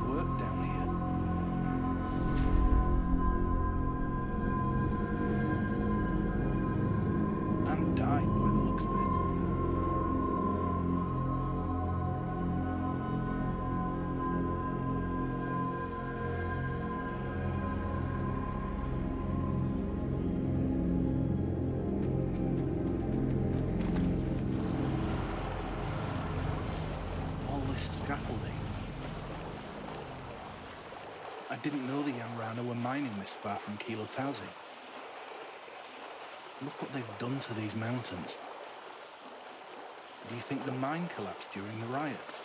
worked down here. And died by the looks of it. All this scaffolding. I didn't know the Yamrana were mining this far from Kilotazi. Look what they've done to these mountains. Do you think the mine collapsed during the riots?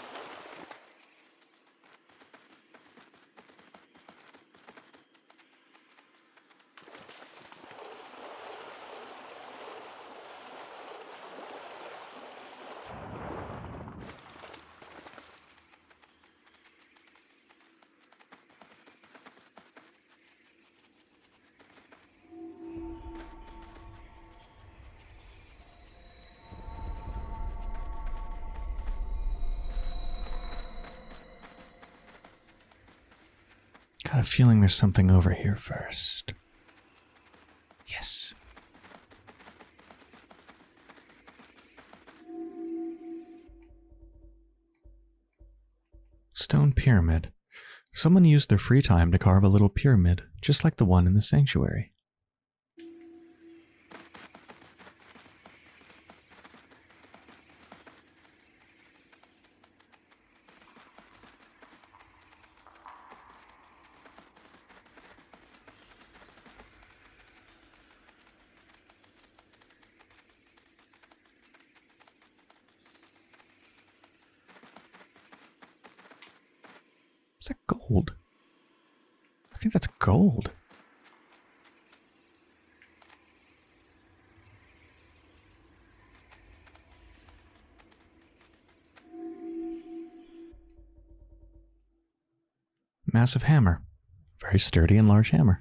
Got a feeling there's something over here first. Yes. Stone pyramid. Someone used their free time to carve a little pyramid, just like the one in the sanctuary. Is that gold? I think that's gold. Massive hammer. Very sturdy and large hammer.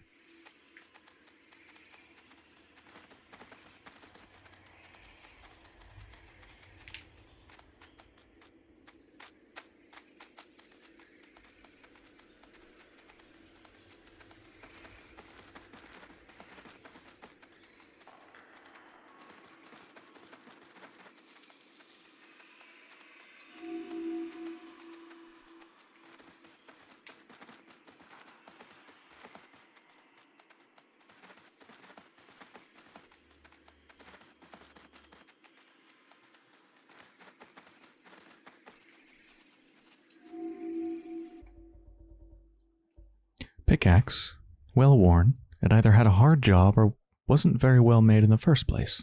Pickaxe, well worn. It either had a hard job or wasn't very well made in the first place.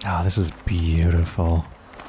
Oh, this is beautiful.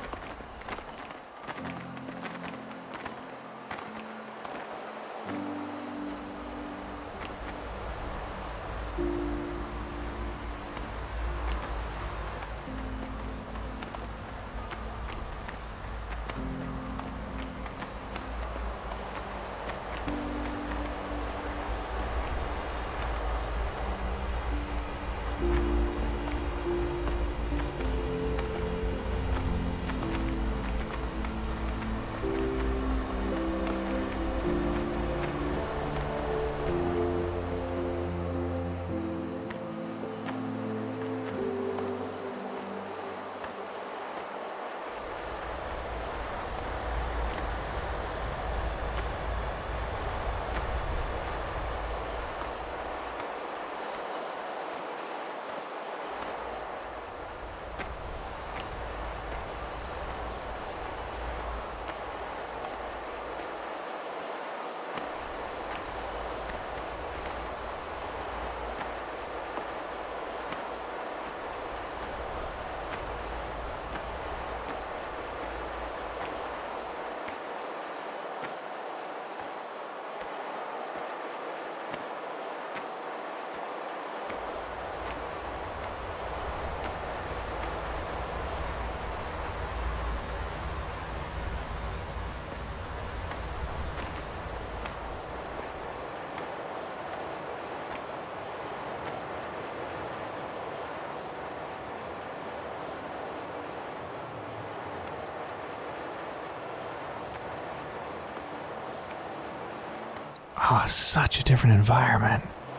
Oh, such a different environment.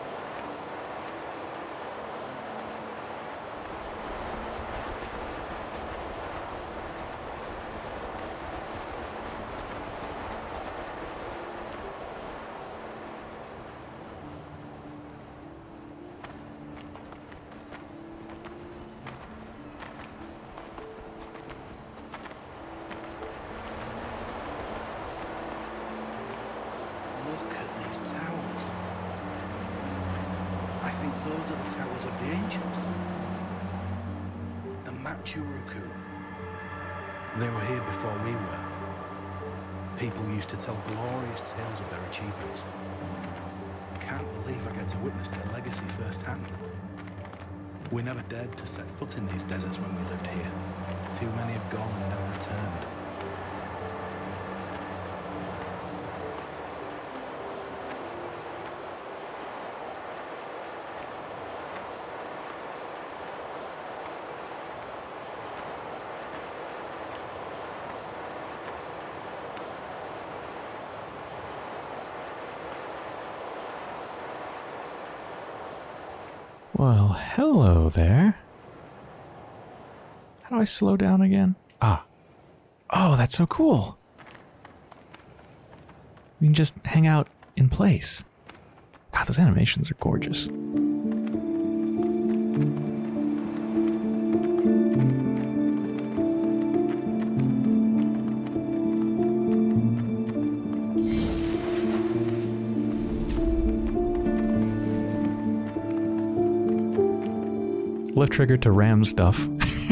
Those are the towers of the ancients. The Machuruku. They were here before we were. People used to tell glorious tales of their achievements. Can't believe I get to witness their legacy firsthand. We never dared to set foot in these deserts when we lived here. Too many have gone and never returned. Well, hello there. How do I slow down again? Ah. Oh, that's so cool. We can just hang out in place. God, those animations are gorgeous. Left trigger to ram stuff.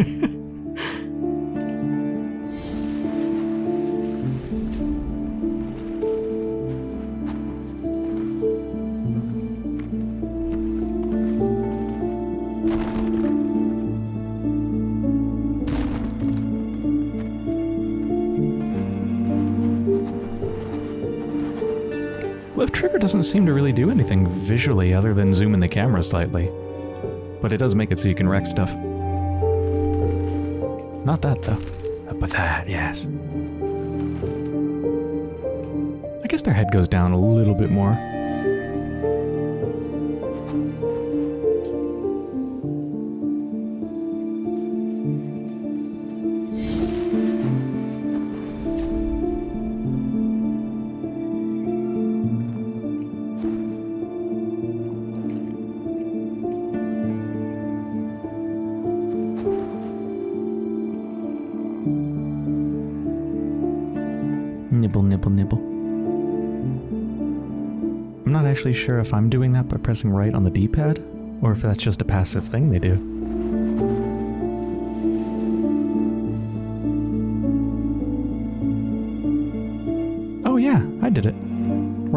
Left trigger doesn't seem to really do anything visually other than zoom in the camera slightly. But it does make it so you can wreck stuff. Not that, though. But that, yes. I guess their head goes down a little bit more. Nibble, nibble, nibble. I'm not actually sure if I'm doing that by pressing right on the D-pad, or if that's just a passive thing they do.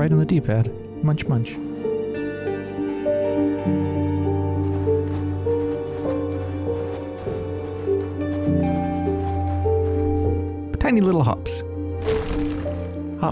right on the D-pad. Munch, munch. Tiny little hops. Hop.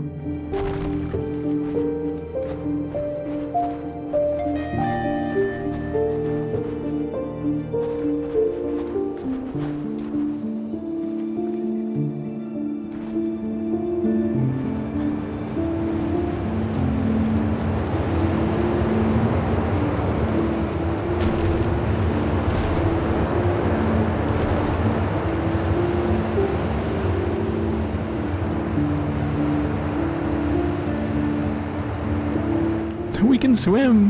We can swim.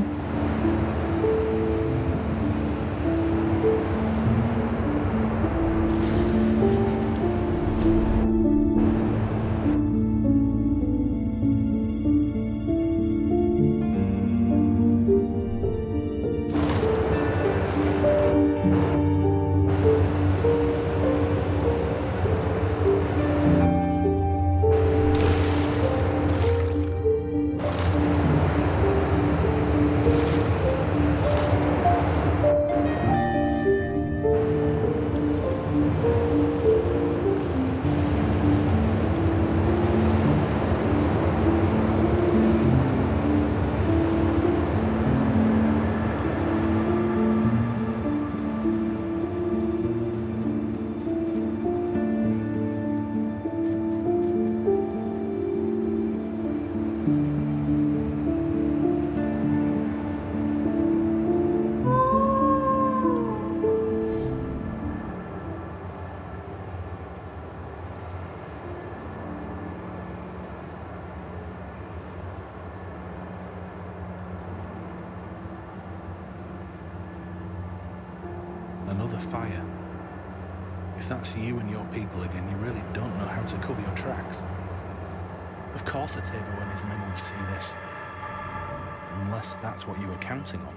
Another fire. If that's you and your people again, you really don't know how to cover your tracks. Of course Atavo and his men would see this. Unless that's what you were counting on.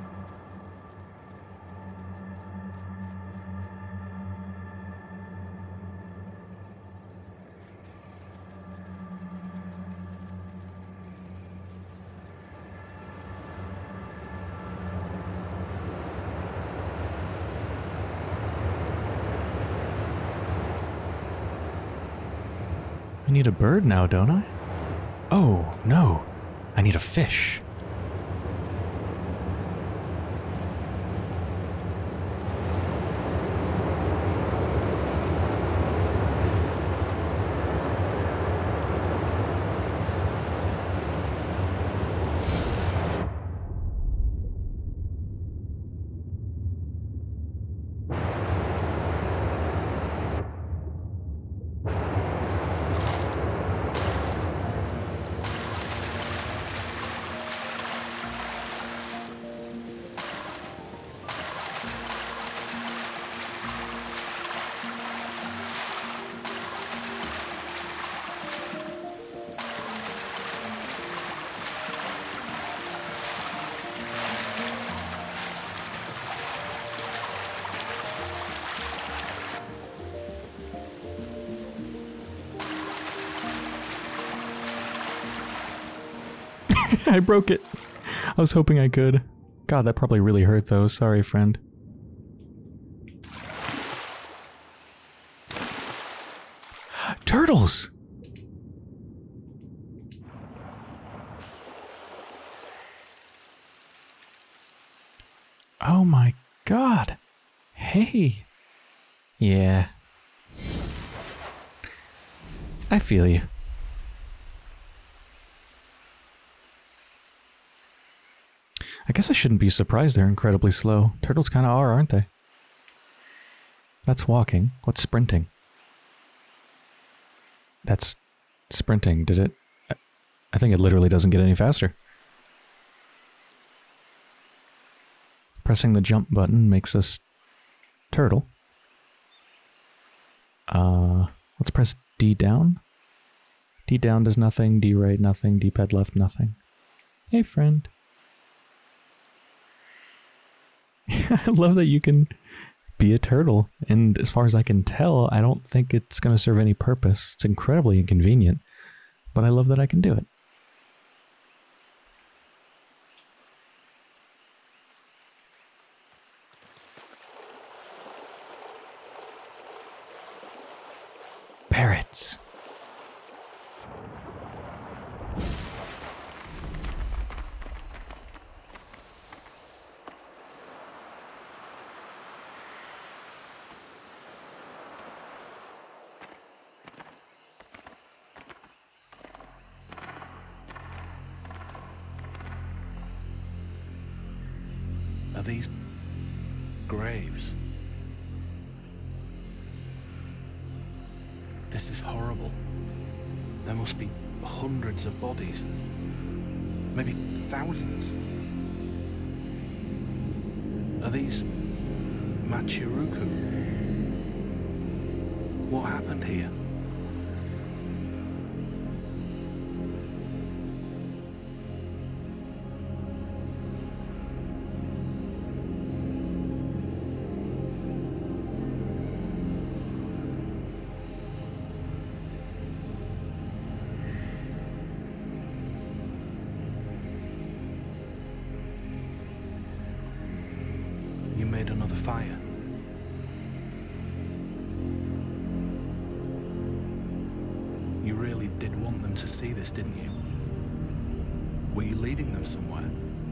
I need a bird now, don't I? Oh, no. I need a fish. I broke it. I was hoping I could. God, that probably really hurt though. Sorry, friend. Turtles! Oh my god. Hey. Yeah. I feel you. I guess I shouldn't be surprised they're incredibly slow. Turtles kind of are, aren't they? That's walking. What's sprinting? That's sprinting. Did it? I think it literally doesn't get any faster. Pressing the jump button makes us turtle. Let's press D down. D down does nothing, D right nothing, D pad left nothing. Hey friend. I love that you can be a turtle, and as far as I can tell, I don't think it's going to serve any purpose. It's incredibly inconvenient, but I love that I can do it. Parrots. Are these graves? This is horrible. There must be hundreds of bodies. Maybe thousands. Are these Machiruku? What happened here? You made another fire. You really did want them to see this, didn't you? Were you leading them somewhere?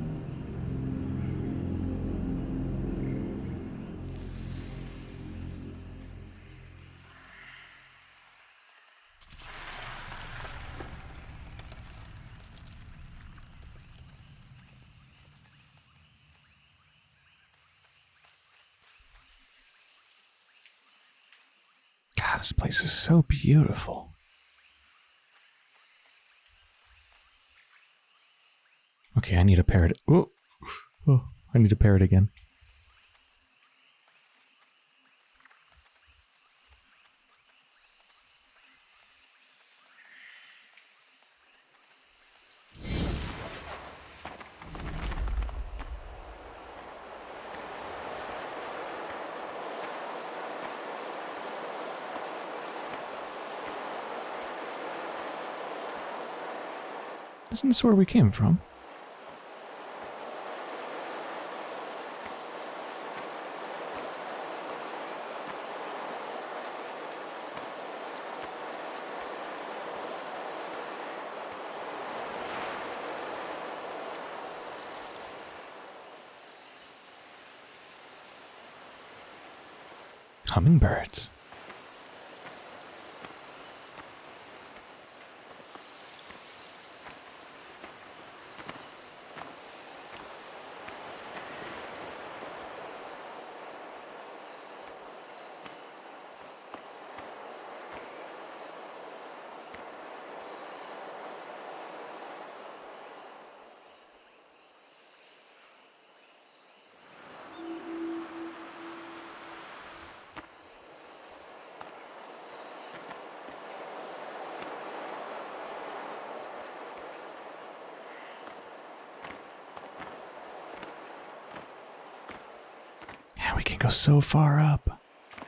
God, this place is so beautiful. Okay, I need a parrot. Oh, I need a parrot again. Isn't this where we came from? Hummingbirds. Yeah, we can go so far up.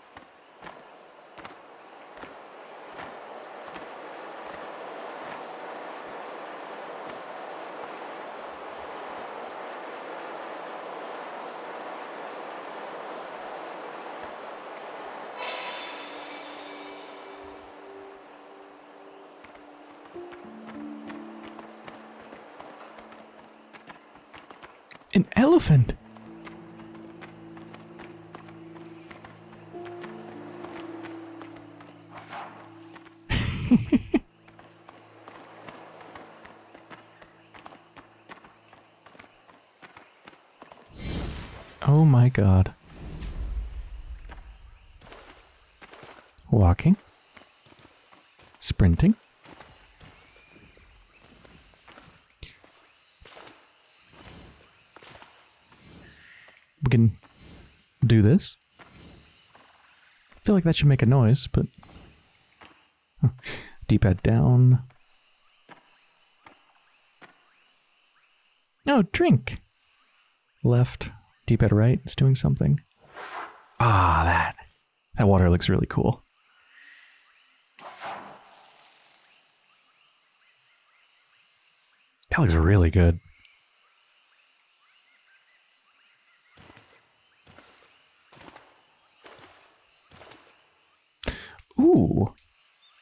An elephant! Oh my god. Walking. Sprinting. We can do this. I feel like that should make a noise, but... D-pad down. No, drink. Left. D-pad right. It's doing something. Ah, that water looks really cool. That looks really good. Ooh.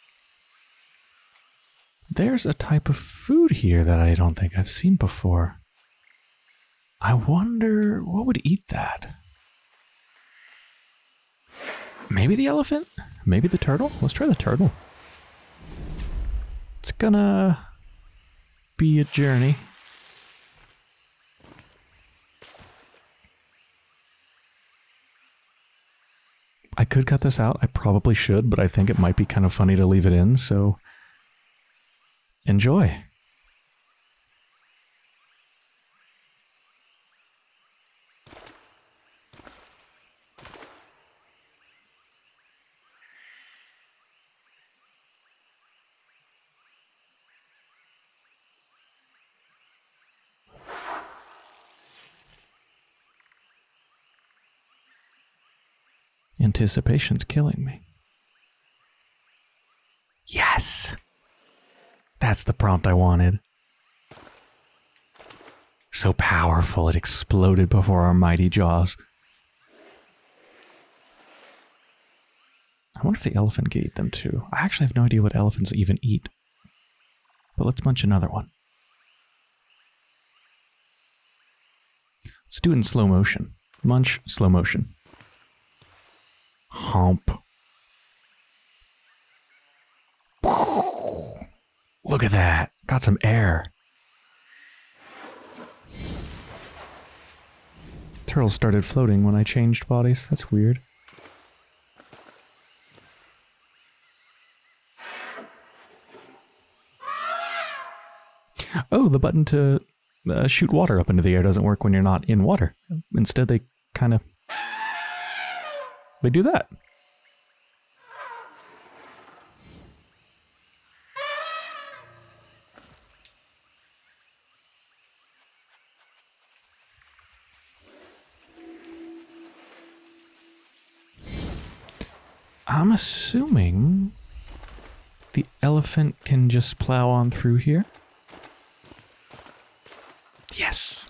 there's a type of food here that I don't think I've seen before. I wonder what would eat that? Maybe the elephant? Maybe the turtle? Let's try the turtle. It's gonna be a journey. I could cut this out. I probably should, but I think it might be kind of funny to leave it in, so enjoy. Anticipation's killing me. Yes! That's the prompt I wanted. So powerful it exploded before our mighty jaws. I wonder if the elephant could eat them too. I actually have no idea what elephants even eat. But let's munch another one. Let's do it in slow motion. Munch, slow motion. Hump. Look at that. Got some air. Turtles started floating when I changed bodies. That's weird. Oh, the button to shoot water up into the air doesn't work when you're not in water. Instead, they kind of... They do that. I'm assuming the elephant can just plow on through here. Yes.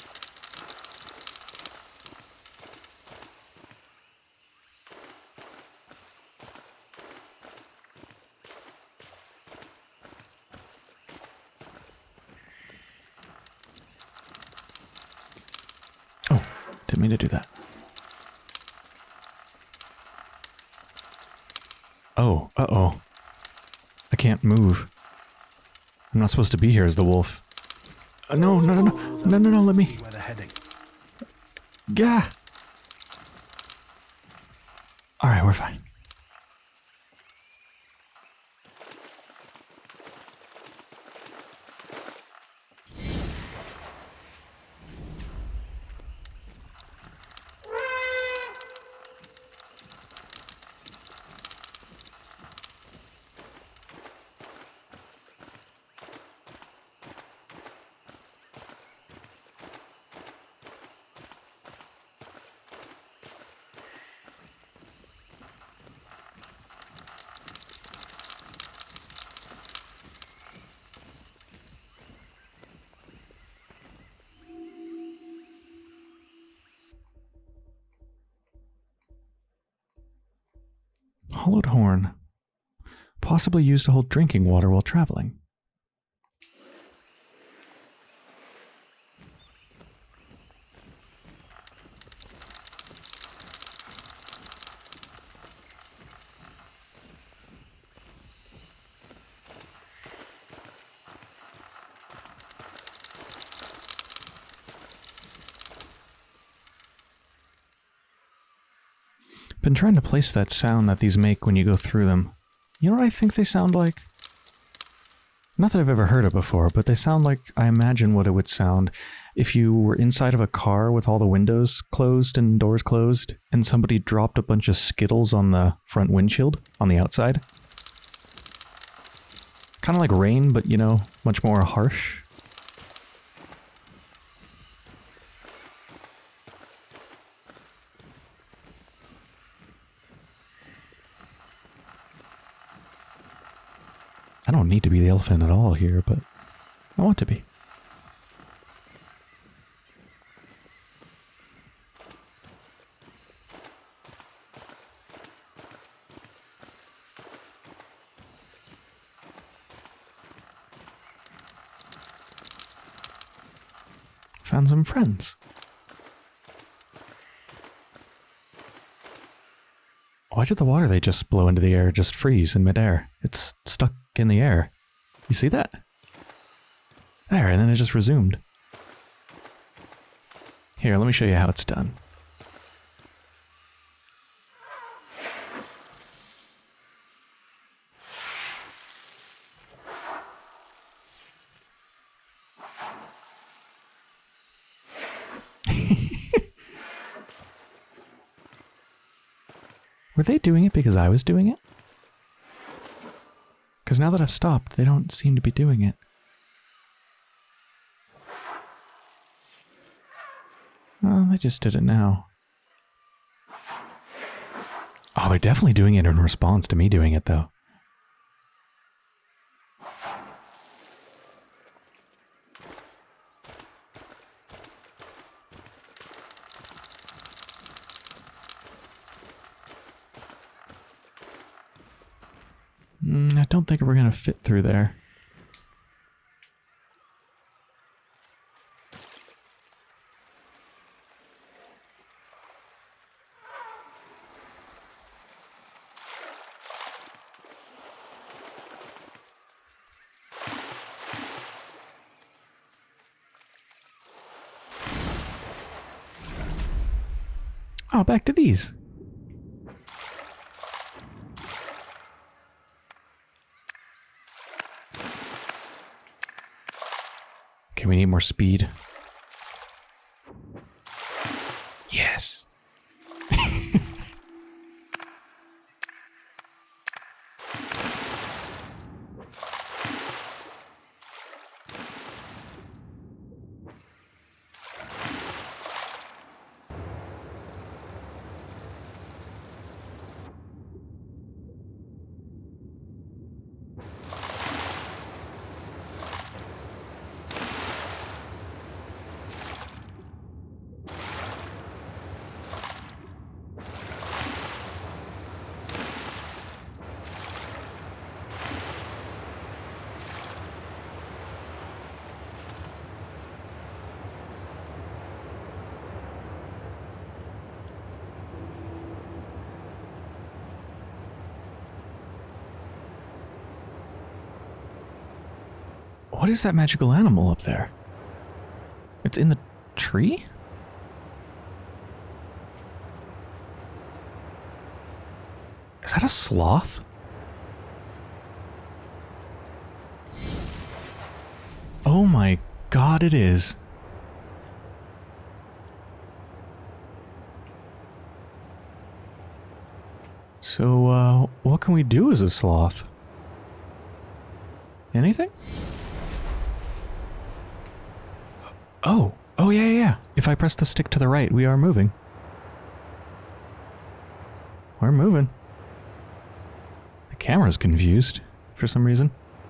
Oh, didn't mean to do that. Oh, uh-oh. I can't move. I'm not supposed to be here as the wolf. No, no, no, no, no, no, no, let me... Gah! Alright, we're fine. Hollowed horn. Possibly used to hold drinking water while traveling. Been trying to place that sound that these make when you go through them. You know what I think they sound like? Not that I've ever heard it before, but they sound like I imagine what it would sound if you were inside of a car with all the windows closed and doors closed, and somebody dropped a bunch of Skittles on the front windshield on the outside. Kind of like rain, but, you know, much more harsh. I don't need to be the elephant at all here, but I want to be. found some friends. Why did the water they just blow into the air just freeze in midair? It's stuck in the air. You see that? There, and then it just resumed. Here, let me show you how it's done. Were they doing it because I was doing it? Because now that I've stopped, they don't seem to be doing it. Oh, they just did it now. Oh, they're definitely doing it in response to me doing it, though. I don't think we're going to fit through there. Oh, back to these. Okay, we need more speed. Yes. What is that magical animal up there? It's in the tree? Is that a sloth? Oh my god, it is. So, what can we do as a sloth? Anything? Oh, yeah. If I press the stick to the right, we are moving. We're moving. The camera's confused for some reason.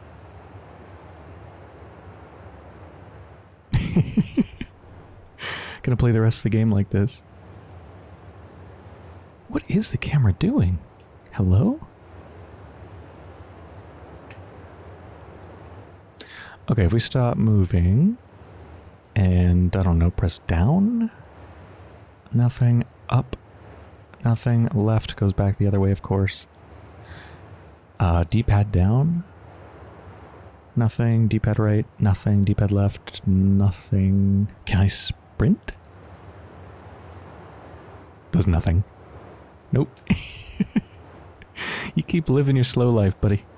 Gonna play the rest of the game like this. What is the camera doing? Hello? Okay, if we stop moving and, I don't know, press down? Nothing. Up. Nothing. Left goes back the other way, of course. D-pad down. Nothing. D-pad right. Nothing. D-pad left. Nothing. Can I sprint? Does nothing. Nope. You keep living your slow life, buddy.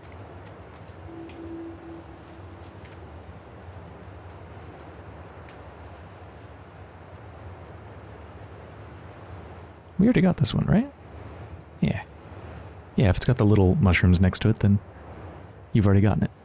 We already got this one, right? Yeah. Yeah, if it's got the little mushrooms next to it, then you've already gotten it.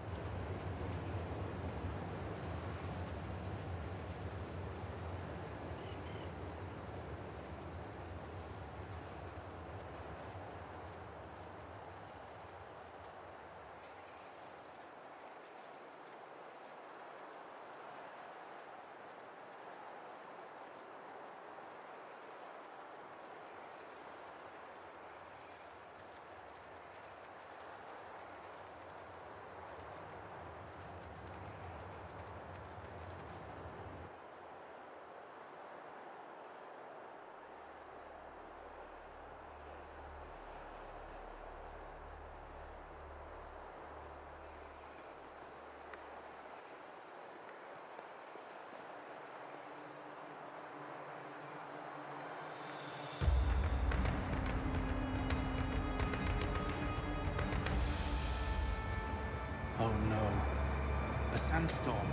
sandstorm.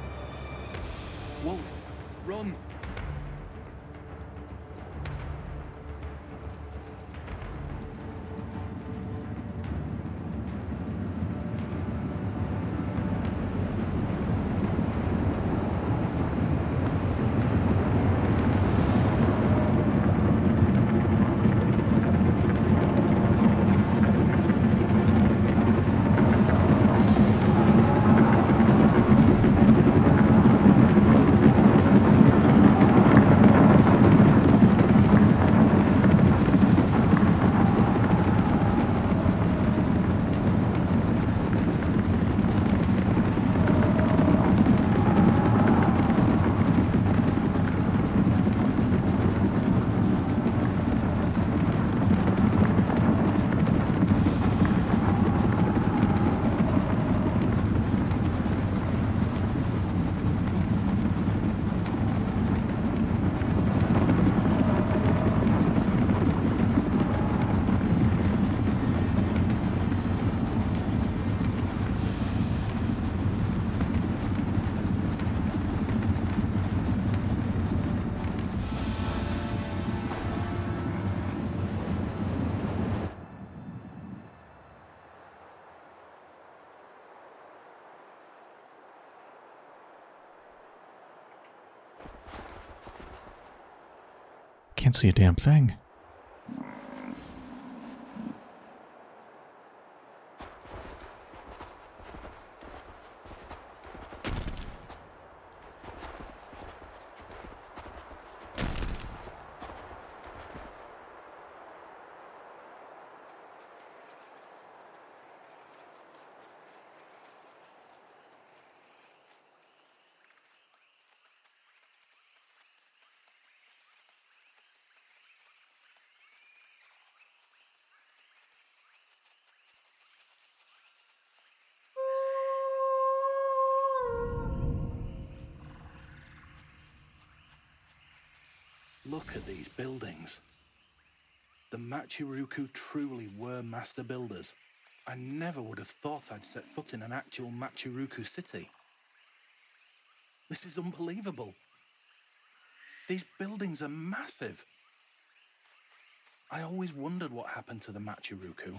Wolf, run! Can't see a damn thing. Look at these buildings. The Machiruku truly were master builders. I never would have thought I'd set foot in an actual Machiruku city. This is unbelievable. These buildings are massive. I always wondered what happened to the Machiruku.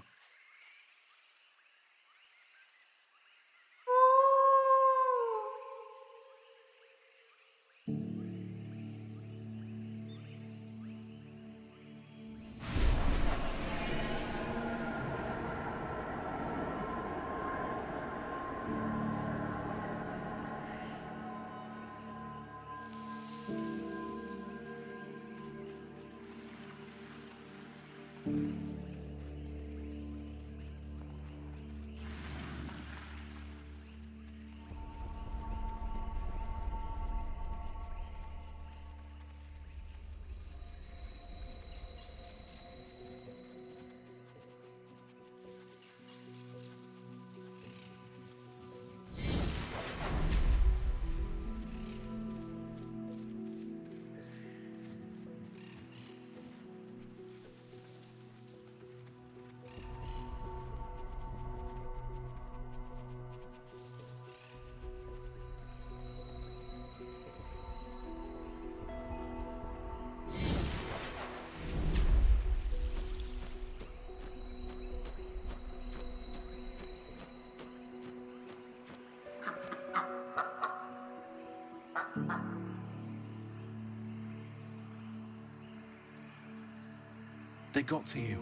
They got to you.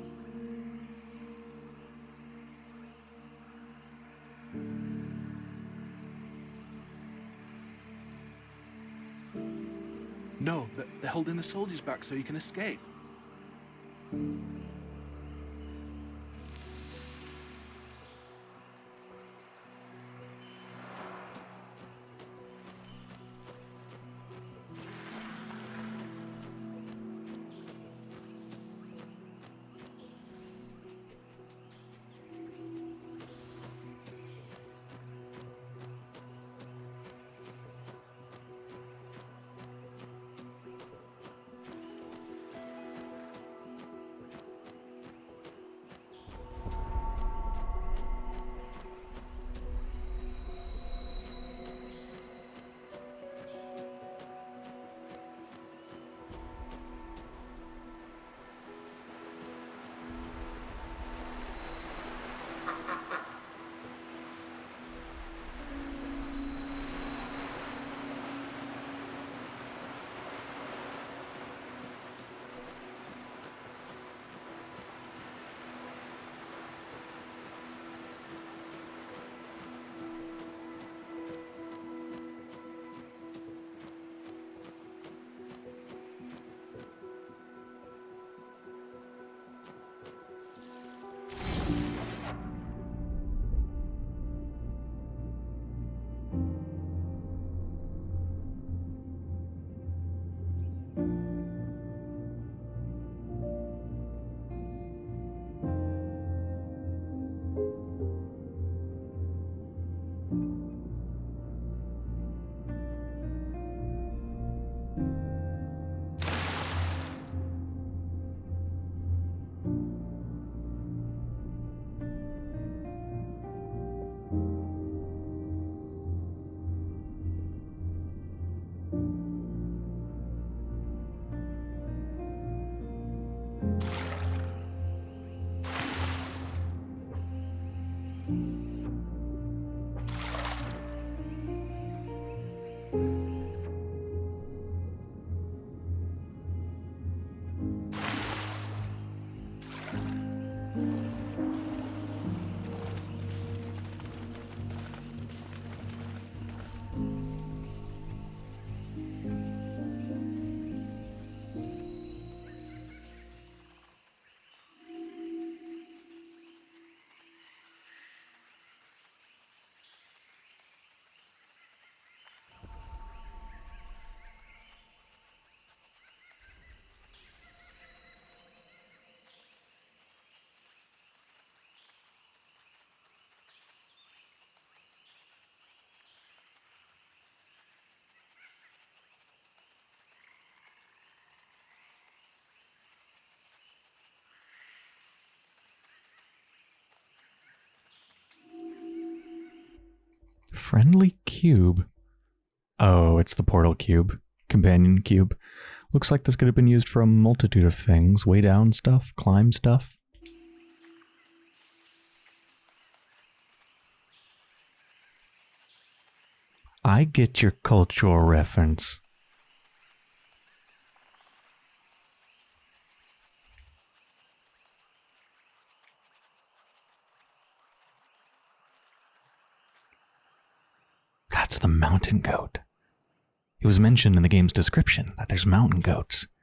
No, they're holding the soldiers back so you can escape. Friendly cube. Oh, it's the portal cube. Companion cube. Looks like this could have been used for a multitude of things. Way down stuff, climb stuff. I get your cultural reference. That's the mountain goat. It was mentioned in the game's description that there's mountain goats.